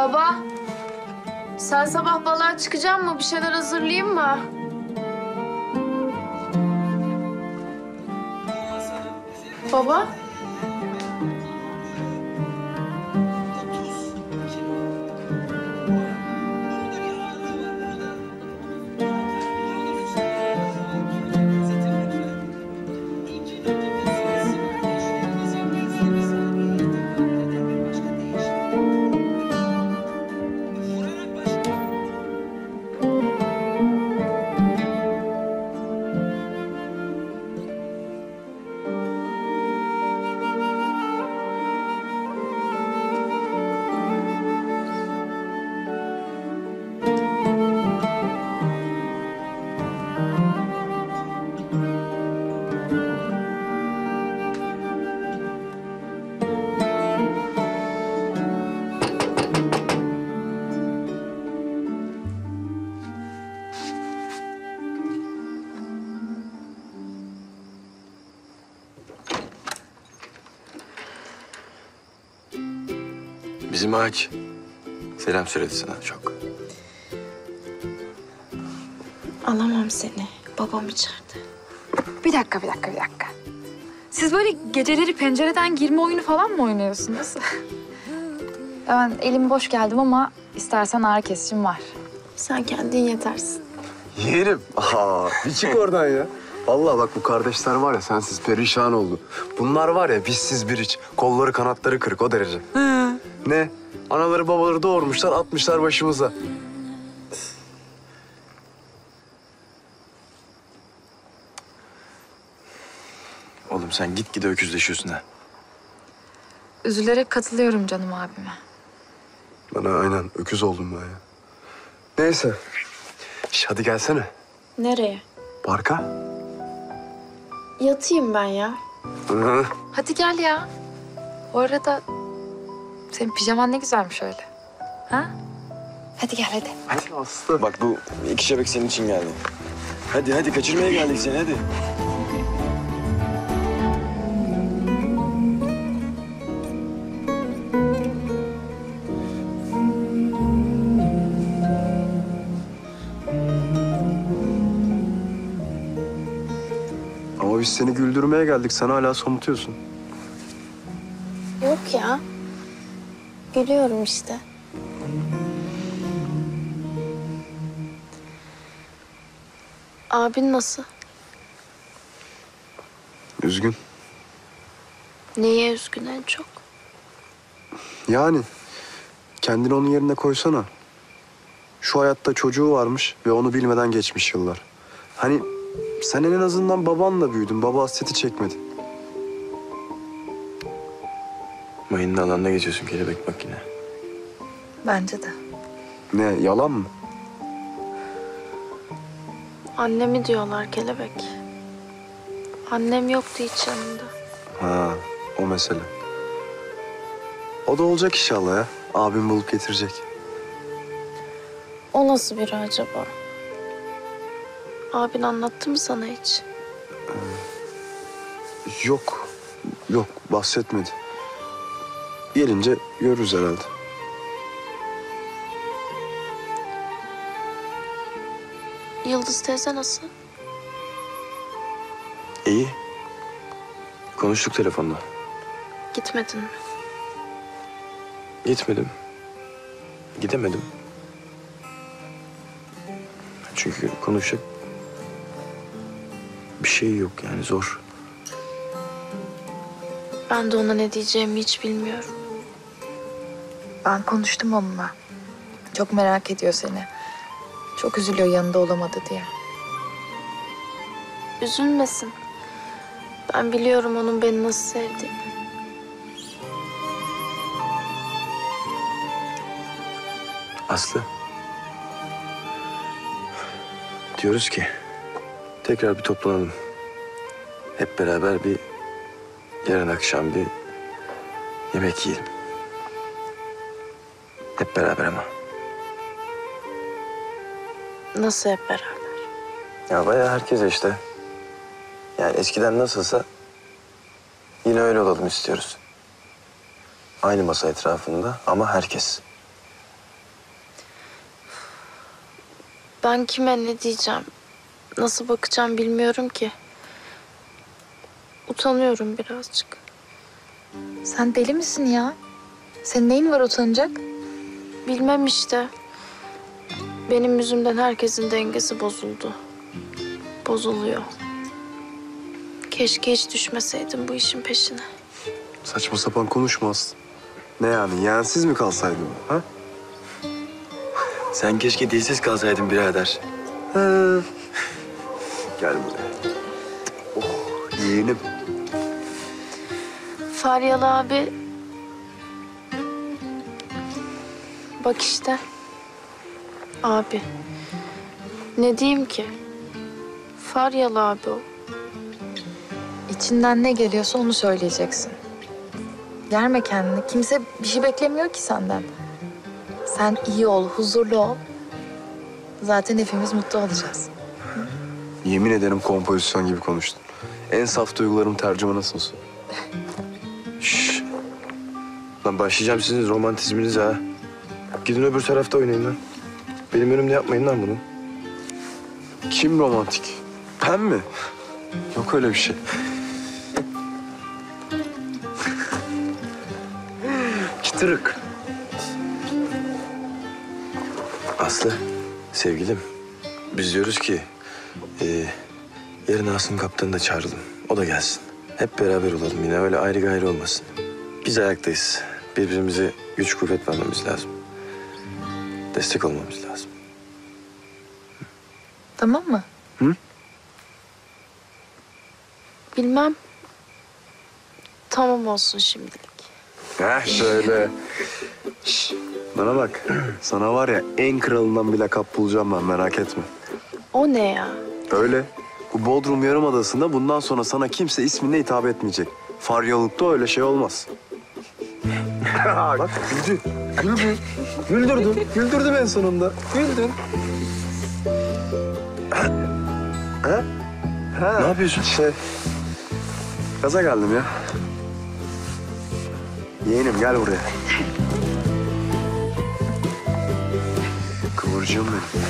Baba, sen sabah balığa çıkacak mı? Bir şeyler hazırlayayım mı? Baba? Bizim ağaç selam söyledi sana çok. Alamam seni. Babam içeride. Bir dakika. Siz böyle geceleri pencereden girme oyunu falan mı oynuyorsunuz? Ben elim boş geldim ama istersen ağrı kesicim var. Sen kendin yetersin. Yerim. Bir çık oradan ya. Vallahi bak bu kardeşler var ya sensiz perişan oldu. Bunlar var ya bizsiz bir hiç. Kolları kanatları kırık o derece. Ne? Anaları babaları doğurmuşlar atmışlar başımıza. Oğlum sen gitgide öküzleşiyorsun ha. Üzülerek katılıyorum canım abime. Bana aynen öküz oldum ben ya. Neyse. Hadi gelsene. Nereye? Parka. Yatayım ben ya. Hı. Hadi gel ya. Bu arada senin pijaman ne güzelmiş öyle. Ha? Hadi gel hadi. Hadi Aslı. Bak bu iki şebek senin için geldi. Hadi kaçırmaya geldik seni hadi. Ama biz seni güldürmeye geldik. Sen hala somutuyorsun. Yok ya. Gülüyorum işte. Abin nasıl? Üzgün. Neye üzgün en çok? Yani kendini onun yerine koysana. Şu hayatta çocuğu varmış ve onu bilmeden geçmiş yıllar. Hani sen en azından babanla büyüdün. Baba hasreti çekmedi. Mayının alanına geçiyorsun kelebek bak yine. Bence de. Ne yalan mı? Annemi diyorlar kelebek. Annem yoktu hiç yanımda. Ha o mesele. O da olacak inşallah ya. Abim bulup getirecek. O nasıl biri acaba? Abin anlattı mı sana hiç? Yok. Yok bahsetmedi. Gelince görürüz herhalde. Yıldız teyze nasıl? İyi. Konuştuk telefonda. Gitmedin mi? Gitmedim. Gidemedim. Çünkü konuşacak bir şey yok yani zor. Ben de ona ne diyeceğimi hiç bilmiyorum. Ben konuştum onunla. Çok merak ediyor seni. Çok üzülüyor yanında olamadı diye. Üzülmesin. Ben biliyorum onun beni nasıl sevdiğini. Aslı. Diyoruz ki tekrar bir toplanalım. Hep beraber bir yarın akşam bir yemek yiyelim. Hep beraber ama. Nasıl hep beraber? Ya bayağı herkese işte. Yani eskiden nasılsa yine öyle olalım istiyoruz. Aynı masa etrafında ama herkes. Ben kime ne diyeceğim? Nasıl bakacağım bilmiyorum ki. Utanıyorum birazcık. Sen deli misin ya? Senin neyin var utanacak? Bilmem işte. Benim yüzümden herkesin dengesi bozuldu. Bozuluyor. Keşke hiç düşmeseydim bu işin peşine. Saçma sapan konuşma Aslı. Ne yani, yeğensiz mi kalsaydın? Ha? Sen keşke dilsiz kalsaydın birader. Gel buraya. Oh, yeğenim. Faryalı abi... Bak işte. Abi. Ne diyeyim ki? Faryalı abi o. İçinden ne geliyorsa onu söyleyeceksin. Germe kendini. Kimse bir şey beklemiyor ki senden. Sen iyi ol, huzurlu ol. Zaten hepimiz mutlu olacağız. Yemin ederim kompozisyon gibi konuştun. En saf duygularım tercümanısın. Şşş. Lan başlayacağım sizin romantizminize ha. Gidin öbür tarafta oynayın lan. Benim önümde yapmayın lan bunu. Kim romantik? Ben mi? Yok öyle bir şey. Çıtırık. Aslı, sevgilim. Biz diyoruz ki... yarın Asım Kaptan'ı da çağıralım. O da gelsin. Hep beraber olalım yine. Öyle ayrı gayrı olmasın. Biz ayaktayız. Birbirimize güç kuvvet vermemiz lazım. Destek olmamız lazım. Tamam mı? Bilmem. Tamam olsun şimdilik. Heh şöyle. Şş, bana bak. Sana var ya en kralından bir lakap bulacağım ben, merak etme. O ne ya? Öyle. Bu Bodrum Yarımadası'nda bundan sonra sana kimse isminle hitap etmeyecek. Faryalıkta öyle şey olmaz. Bak güldü. Güldü. Güldürdüm. Güldürdüm en sonunda. Güldün. Ha? Ha? Ne yapıyorsun? Gaza geldim ya. Yeğenim gel buraya. Kıvırcığım benim.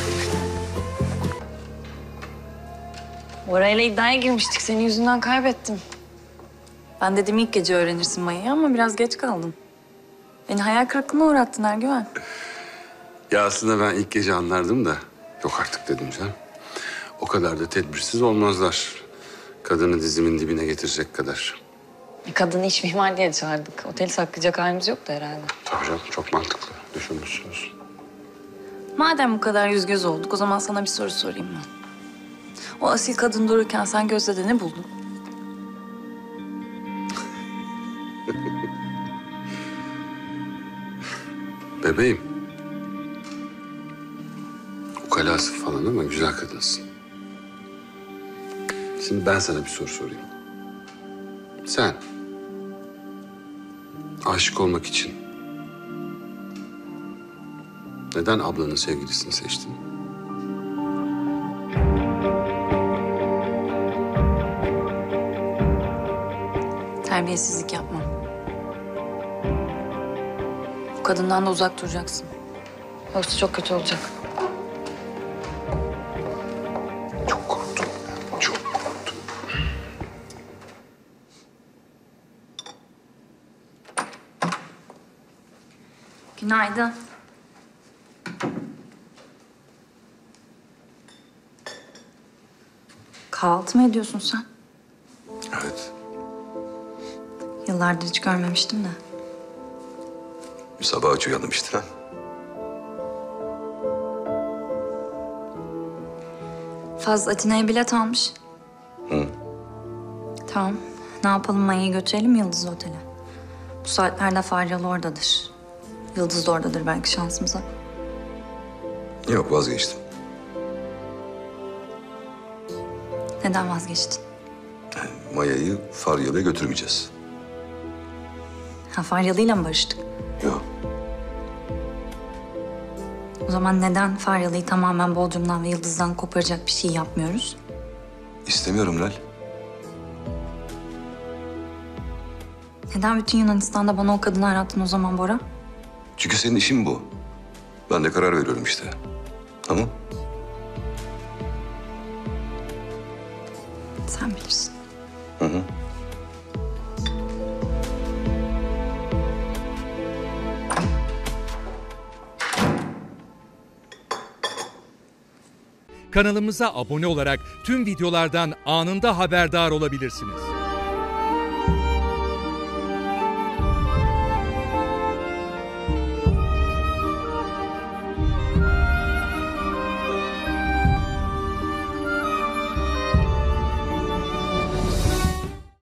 Orayla iddiaya girmiştik. Senin yüzünden kaybettim. Ben dedim ilk gece öğrenirsin Maya'yı ama biraz geç kaldın. Beni hayal kırıklığına uğrattın Ergüven. Ya aslında ben ilk gece anlardım da yok artık dedim canım. O kadar da tedbirsiz olmazlar. Kadını dizimin dibine getirecek kadar. Kadını iş mimar diye çağırdık. Oteli saklayacak halimiz yoktu herhalde. Tabii canım, çok mantıklı düşünmüşsünüz. Madem bu kadar yüz göz olduk o zaman sana bir soru sorayım ben. O asil kadın dururken sen Gözde'de ne buldun? Bebeğim. Ukalası falan ama güzel kadınsın. Şimdi ben sana bir soru sorayım. Sen aşık olmak için neden ablanın sevgilisini seçtin? Terbiyesizlik yapma. Bu kadından da uzak duracaksın. Yoksa çok kötü olacak. Çok korktum. Çok korktum. Günaydın. Kahvaltı mı ediyorsun sen? Evet. Yıllardır hiç görmemiştim de. Bir sabah aç uyandım işte lan. Faz Atina'ya bilet almış. Hı. Tamam. Ne yapalım, Maya'yı götürelim Yıldız Otel'e. Bu saatlerde Faryalı oradadır. Yıldız da oradadır belki şansımıza. Yok, vazgeçtim. Neden vazgeçtin? Maya'yı Faryalı'ya götürmeyeceğiz. Ha, Faryalı'yla mı barıştık? Yok. O zaman neden Faryalı'yı tamamen Bodrum'dan ve Yıldız'dan koparacak bir şey yapmıyoruz? İstemiyorum Lal. Neden bütün Yunanistan'da bana o kadını arattın o zaman Bora? Çünkü senin işin bu. Ben de karar veriyorum işte. Tamam? Sen bilirsin. Hı hı. Kanalımıza abone olarak tüm videolardan anında haberdar olabilirsiniz.